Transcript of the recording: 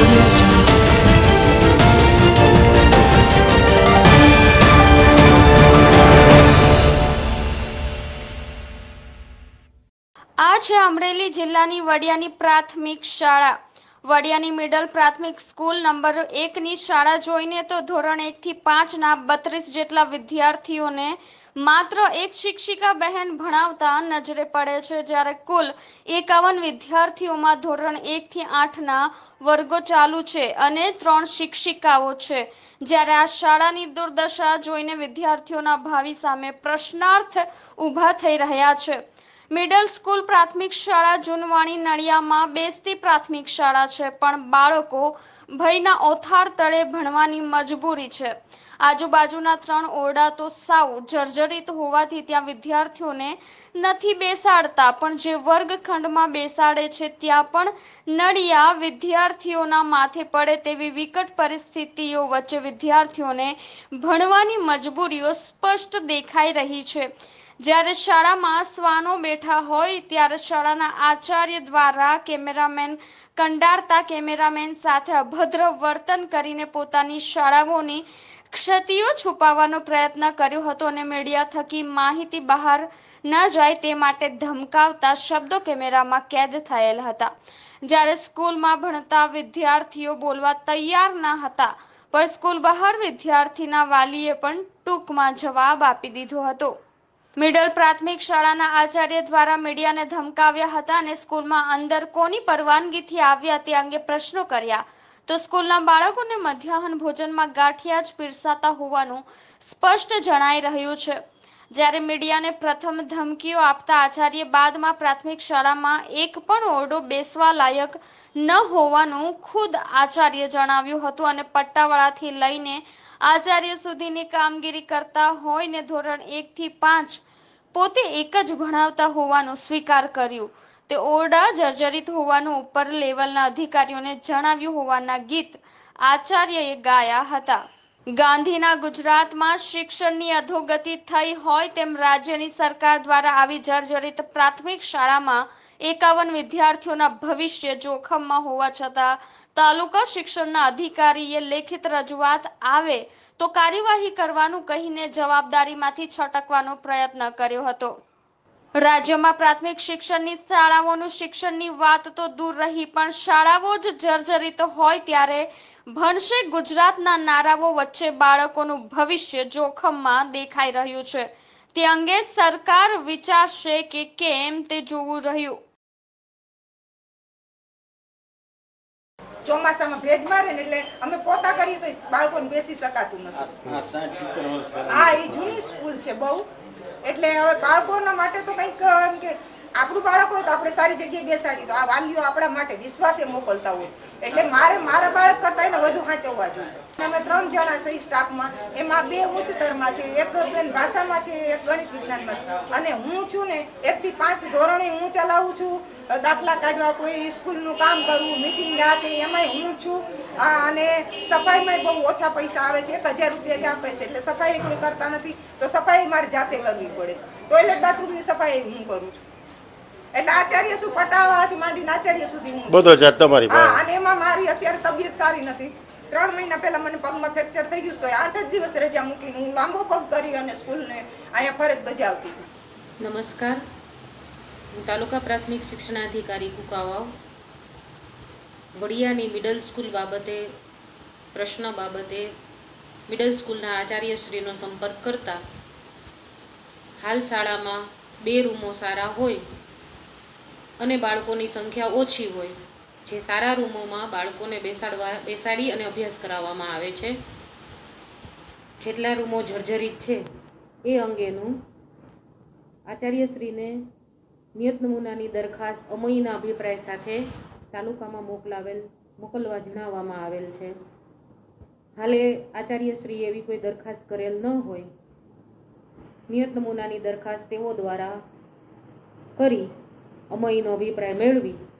આ છે અમરેલી જિલ્લાની વડિયાની પ્રાથમિક શાળા. વડિયાની મિડલ પ્રાથમિક સ્કૂલ નંબર 1ની શાળા જોઈને તો ધોરણ 1 થી 5ના 32 જેટલા વિદ્યાર્થીઓને માત્ર એક શિક્ષિકા બહેન ભણાવતા નજરે પડે છે, જ્યારે કુલ 51 વિદ્યાર્થીઓમાં ધોરણ 1 થી 8ના વર્ગો ચાલુ છે અને 3 શિક્ષિકાઓ છે. જ્યારે આ શાળાની દુર્દશા જોઈને વિદ્યાર્થીઓના ભાવિ સામે પ્રશ્નાર્થ ઊભા થઈ રહ્યા છે. મિડલ સ્કૂલ પ્રાથમિક શાળા જૂનવાણી નળિયામાં બેસતી પ્રાથમિક શાળા છે, પણ બાળકો ભયના ઓથાર તળે ભણવાની મજબૂરી છે. આજુબાજુના 3 ઓરડા તો સાવ જર્જરિત હોવાથી ત્યાં વિદ્યાર્થીઓને નથી બેસાડતા, પણ જે વર્ગખંડમાં બેસાડે છે ત્યાં પણ નળિયા વિદ્યાર્થીઓના માથે પડે તેવી વિકટ પરિસ્થિતિઓ વચ્ચે વિદ્યાર્થીઓને ભણવાની મજબૂરીઓ સ્પષ્ટ દેખાઈ રહી છે. જ્યારે શાળામાં શ્વાનો બેઠા હોય ત્યારે શાળાના આચાર્ય દ્વારા કેમેરામેન કંડારતા કેમેરામેન સાથે અભદ્ર વર્તન કરીને પોતાની શાળાઓની ક્ષતિઓ છુપાવવાનો પ્રયત્ન કર્યો હતો અને મીડિયા થકી માહિતી બહાર ન જાય તે માટે ધમકાવતા શબ્દો કેમેરામાં કેદ થયેલ હતા. જ્યારે સ્કૂલમાં ભણતા વિદ્યાર્થીઓ બોલવા તૈયાર ન હતા, પણ સ્કૂલ બહાર વિદ્યાર્થીના વાલીએ પણ ટૂંકમાં જવાબ આપી દીધો હતો. મિડલ પ્રાથમિક શાળાના આચાર્ય દ્વારા મીડિયાને ધમકાવ્યા હતા અને સ્કૂલમાં અંદર કોની પરવાનગીથી આવ્યા તે અંગે પ્રશ્નો કર્યા તો સ્કૂલના બાળકોને મધ્યાહન ભોજનમાં ગાંઠિયા જ પીરસાતા હોવાનું સ્પષ્ટ જણાઈ રહ્યું છે. જ્યારે મીડિયાને પ્રથમ ધમકીઓ આપતા આચાર્ય બાદમાં પ્રાથમિક શાળામાં એક પણ ઓરડો બેસવા લાયક ન હોવાનું ખુદ આચાર્ય જણાવ્યું હતું અને પટ્ટાવાળાથી લઈને આચાર્ય સુધીની કામગીરી કરતા હોય ને ધોરણ 1 થી 5 પોતે એક જ ભણાવતા હોવાનું સ્વીકાર કર્યું. તે ઓરડા જર્જરિત હોવાનું ઉપર લેવલના અધિકારીઓને જણાવ્યું હોવાના ગીત આચાર્યએ ગાયા હતા. ગાંધીના ગુજરાતમાં શિક્ષણની અધોગતિ થઈ હોય તેમ રાજ્યની સરકાર દ્વારા આવી જર્જરિત પ્રાથમિક શાળામાં 51 વિદ્યાર્થીઓના ભવિષ્ય જોખમમાં હોવા છતાં તાલુકા શિક્ષણના અધિકારીએ લેખિત રજૂઆત આવે તો કાર્યવાહી કરવાનું કહીને જવાબદારીમાંથી છટકવાનો પ્રયત્ન કર્યો હતો. રાજ્યમાં પ્રાથમિક શિક્ષણની શાળાઓનું શિક્ષણની વાત તો દૂર રહી, પણ શાળાઓ જ જર્જરિત હોય ત્યારે ભણશે ગુજરાતના નારાઓ વચ્ચે બાળકોનું ભવિષ્ય જોખમમાં દેખાઈ રહ્યું છે. તે અંગે સરકાર વિચારશે કે કેમ તે જોવું રહ્યું. ચોમાસામાં ભેજ મારે ને એટલે અમે પોતા કરીએ તો બાળકોને બેસી શકાતું નથી. હા, એ જૂની સ્કૂલ છે બહુ, એટલે હવે બાળકોના માટે તો કંઈક એમ કે આપણું બાળક હોય તો આપણે સારી જગ્યાએ બેસાડીએ તો આ વાલીઓ આપણા માટે વિશ્વાસે મોકલતા હોય, એટલે મારા બાળક કરતા એને વધુ સાચવવા જોઈએ. અમે 3 જણા છે સ્ટાફમાં, એમાં 2 ઉચ્ચતરમાં છે, એક બેન ભાષામાં છે, એક ગણિત વિજ્ઞાનમાં છે, અને હું છું ને 1 થી 5 ધોરણે હું ચલાવું છું. દાખલા કાઢવા, કોઈ સ્કૂલનું કામ કરવું, મીટિંગ આ તે એમાંય હું છું. અને સફાઈમાં બહુ ઓછા પૈસા આવે છે, 1000 રૂપિયા જ આપે છે, એટલે સફાઈ કોઈ કરતા નથી તો સફાઈ મારે જાતે કરવી પડે છે. ટોયલેટ બાથરૂમની સફાઈ હું કરું છું. એટલે આચાર્ય શું પટાવાથી માંડીને આચાર્ય સુધી હું બધો જાત તમારી પાસે. હા, અને એમાં મારી અત્યારે તબિયત સારી નથી. 3 મહિના પહેલા મને પગમાં ફ્રેક્ચર થઈ ગયું, તો 8 જ દિવસ રજા મૂકીને હું લાંબો પગ કરી અને સ્કૂલને અહીંયા ફરજ બજાવતી. નમસ્કાર, હું તાલુકા પ્રાથમિક શિક્ષણાધિકારી કુકાવાવ વડિયાની મિડલ સ્કૂલ બાબતે પ્રશ્ન બાબતે મિડલ સ્કૂલના આચાર્યશ્રીનો સંપર્ક કરતા હાલ શાળામાં 2 રૂમો સારા હોય અને બાળકોની સંખ્યા ઓછી હોય, જે સારા રૂમોમાં બાળકોને બેસાડી અને અભ્યાસ કરાવવામાં આવે છે. જેટલા રૂમો જર્જરિત છે એ અંગેનું આચાર્યશ્રીને નિયત નમૂનાની દરખાસ્ત અમોઈના અભિપ્રાય સાથે તાલુકામાં મોકલવા જણાવવામાં આવેલ છે. હાલે આચાર્યશ્રીએ એવી કોઈ દરખાસ્ત કરેલ ન હોય, નિયત નમૂનાની દરખાસ્ત તેઓ દ્વારા કરી અમોઈનો અભિપ્રાય મેળવી